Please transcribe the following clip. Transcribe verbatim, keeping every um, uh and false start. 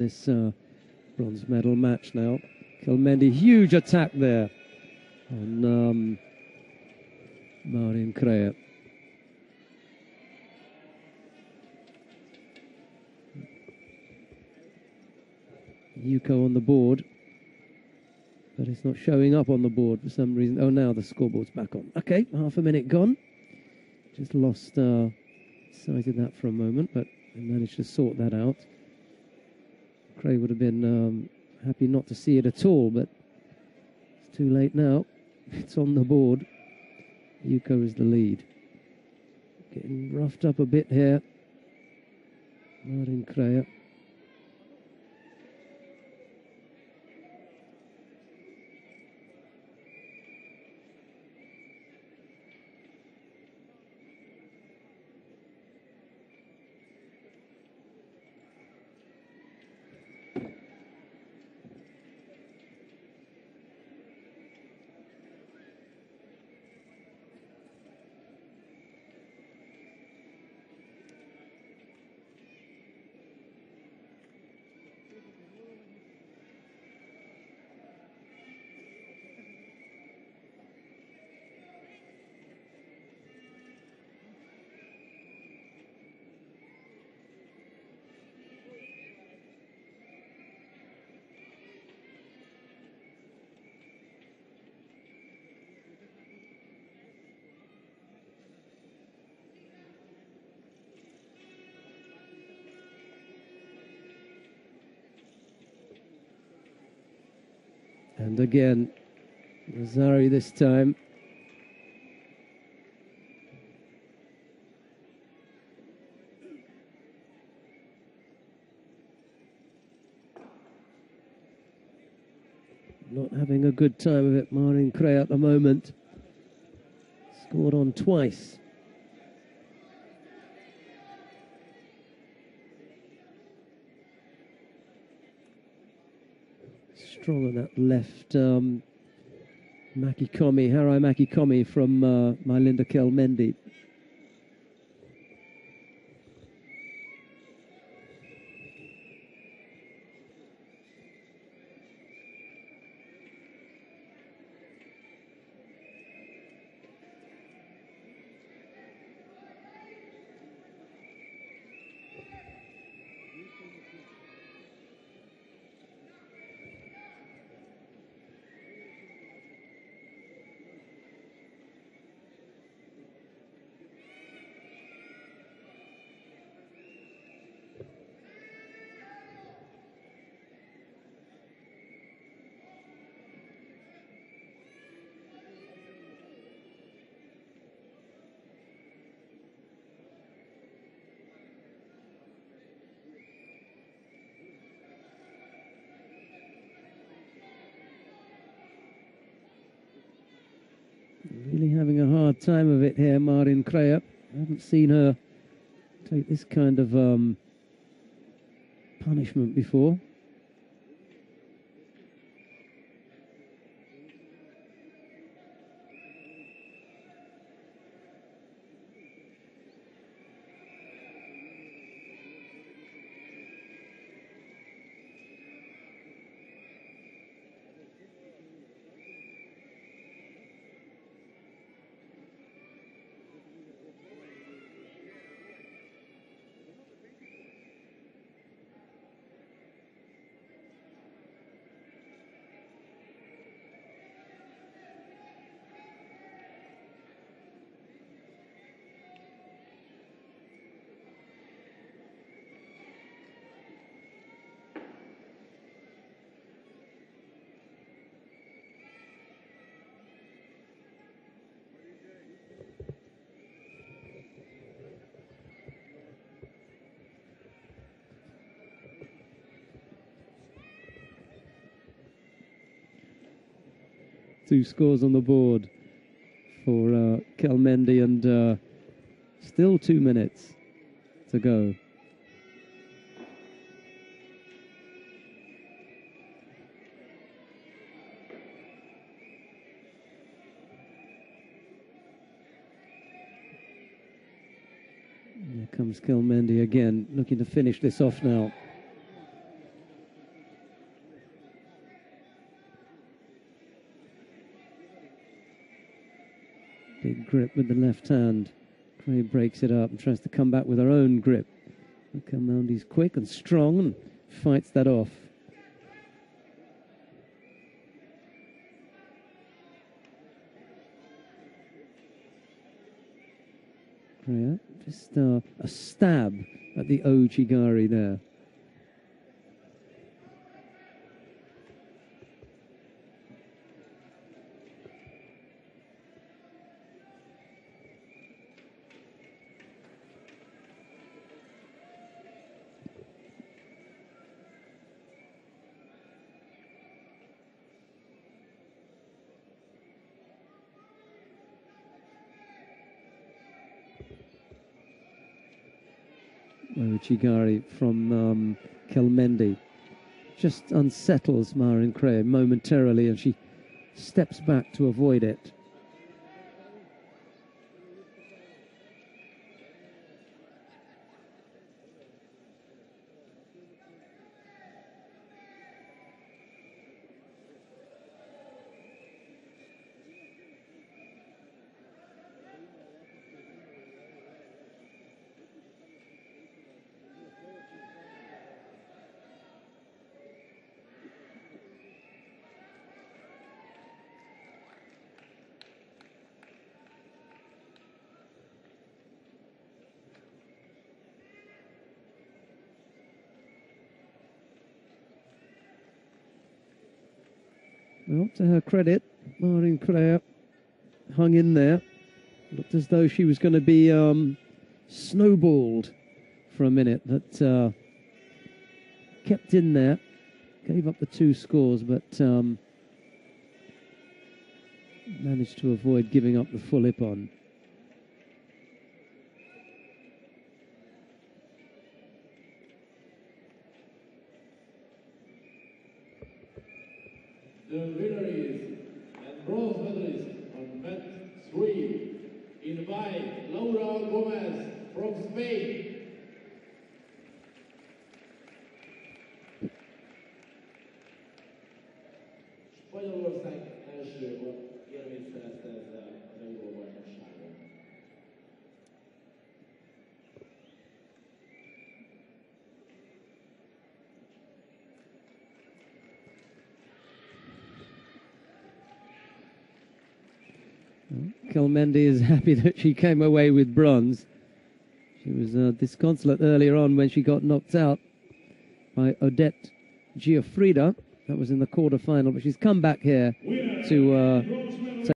this uh, bronze medal match now. KELMENDI, huge attack there on um, Mareen KRAEH. Yuko on the board, but it's not showing up on the board for some reason. Oh, now the scoreboard's back on. Okay, half a minute gone. Just lost uh, sight of that for a moment, but I managed to sort that out. KRAEH would have been um, happy not to see it at all, but it's too late now. It's on the board. Yuko is the lead. Getting roughed up a bit here. Mareen KRAEH. And again, Rosari this time. Not having a good time of it, Mareen KRAEH at the moment. Scored on twice. Strong on that left um, Makikomi, Harai Makikomi from uh, Majlinda KELMENDI. Really having a hard time of it here, Mareen KRAEH. I haven't seen her take this kind of um, punishment before. Two scores on the board for uh, KELMENDI, and uh, still two minutes to go. Here comes KELMENDI again, looking to finish this off now. grip with the left hand. KRAEH breaks it up and tries to come back with her own grip. Kelmendi's quick and strong and fights that off. KRAEH, just uh, a stab at the Ojigari there. Ojigari from um, Kelmendi just unsettles Mareen KRAEH momentarily, and she steps back to avoid it. Well, to her credit, Mareen KRAEH hung in there. Looked as though she was going to be um, snowballed for a minute, but uh, kept in there. Gave up the two scores, but um, managed to avoid giving up the full ippon. The winner is and bronze medalist on mat three in white, Laura Gomez from Spain. Spanyolország első érményt szerezte ezzel az Európa-bajnokságon. Kelmendi is happy that she came away with bronze. She was uh, disconsolate earlier on when she got knocked out by Odette Giuffrida. That was in the quarter-final, but she's come back here to uh,